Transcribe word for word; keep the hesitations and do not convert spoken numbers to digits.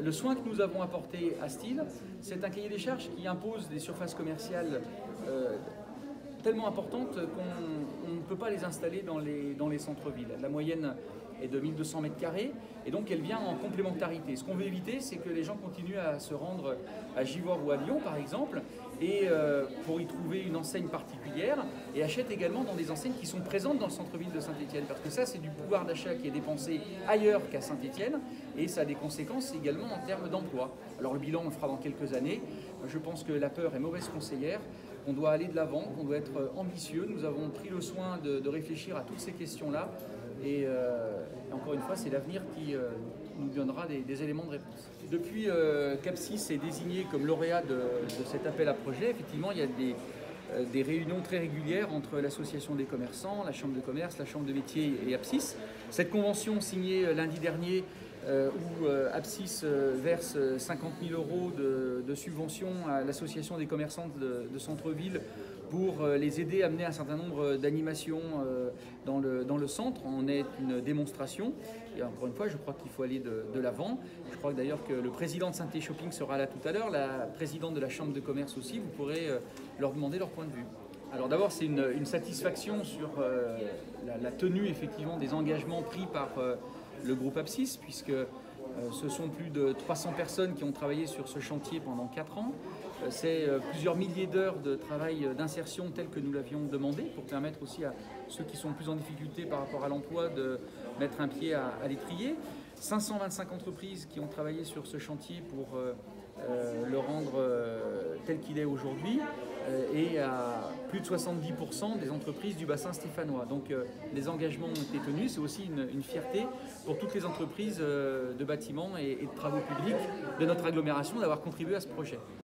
le soin que nous avons apporté à Steel, c'est un cahier des charges qui impose des surfaces commerciales euh, tellement importantes qu'on ne peut pas les installer dans les, dans les centres-villes. La moyenne est de mille deux cents mètres carrés et donc elle vient en complémentarité. Ce qu'on veut éviter, c'est que les gens continuent à se rendre à Givors ou à Lyon par exemple et euh, pour y trouver une enseigne particulière et achètent également dans des enseignes qui sont présentes dans le centre-ville de Saint-Étienne parce que ça c'est du pouvoir d'achat qui est dépensé ailleurs qu'à Saint-Étienne et ça a des conséquences également en termes d'emploi. Alors le bilan on le fera dans quelques années. Je pense que la peur est mauvaise conseillère. On doit aller de l'avant, qu'on doit être ambitieux. Nous avons pris le soin de, de réfléchir à toutes ces questions-là. Et, euh, et encore une fois, c'est l'avenir qui euh, nous donnera des, des éléments de réponse. Depuis euh, qu'Apsis est désigné comme lauréat de, de cet appel à projet, effectivement, il y a des, euh, des réunions très régulières entre l'association des commerçants, la chambre de commerce, la chambre de métier et Apsis. Cette convention signée lundi dernier Euh, où euh, Apsis euh, verse cinquante mille euros de, de subvention à l'association des commerçants de, de centre-ville pour euh, les aider à mener un certain nombre d'animations euh, dans, le, dans le centre. En est une démonstration. Et encore une fois, je crois qu'il faut aller de, de l'avant. Je crois d'ailleurs que le président de Saint-Étienne Shopping sera là tout à l'heure, la présidente de la chambre de commerce aussi. Vous pourrez euh, leur demander leur point de vue. Alors d'abord, c'est une, une satisfaction sur euh, la, la tenue effectivement des engagements pris par euh, le groupe Apsis, puisque euh, ce sont plus de trois cents personnes qui ont travaillé sur ce chantier pendant quatre ans. Euh, c'est euh, plusieurs milliers d'heures de travail euh, d'insertion tel que nous l'avions demandé pour permettre aussi à ceux qui sont plus en difficulté par rapport à l'emploi de mettre un pied à, à l'étrier. cinq cent vingt-cinq entreprises qui ont travaillé sur ce chantier pour euh, euh, le rendre euh, tel qu'il est aujourd'hui euh, et à plus de soixante-dix pour cent des entreprises du bassin stéphanois. Donc euh, les engagements ont été tenus, c'est aussi une, une fierté pour toutes les entreprises euh, de bâtiments et, et de travaux publics de notre agglomération d'avoir contribué à ce projet.